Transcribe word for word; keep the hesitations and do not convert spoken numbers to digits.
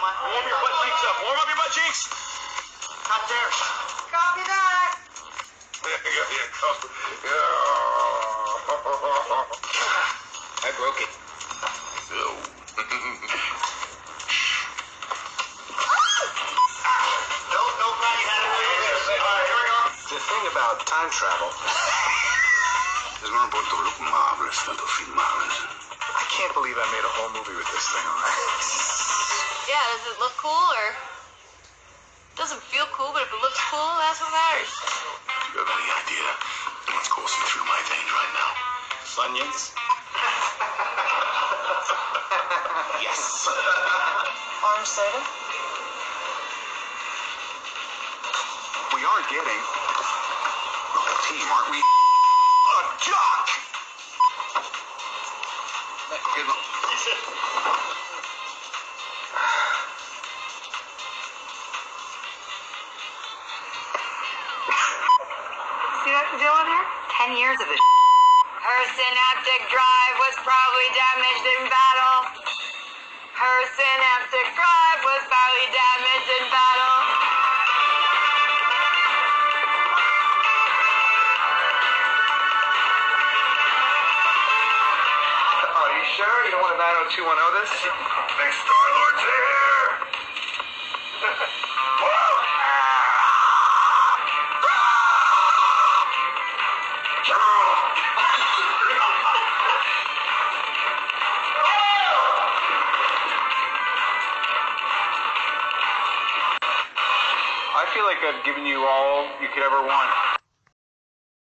Warm your butt cheeks up. Warm up your butt cheeks. Cut there. Copy that. Yeah, yeah, yeah. Copy. Yeah. I broke it. No. no, no, Brian, had it. All right, here we go. The thing about time travel. Es no importa lo que hables, tanto filmables. I can't believe I made a whole movie with this thing on. Yeah, does it look cool or doesn't feel cool? But if it looks cool, that's what matters. Do you have any idea what's coursing through my veins right now? Funyuns. Yes. Orange soda. We are getting the whole team, aren't we? A jock. Good luck. See what you're doing there? Ten years of this. Her synaptic drive was probably damaged in battle. Her synaptic drive was probably damaged in battle. Are you sure you don't want a nine oh two one oh this? Next Star-Lord's here! I feel like I've given you all you could ever want.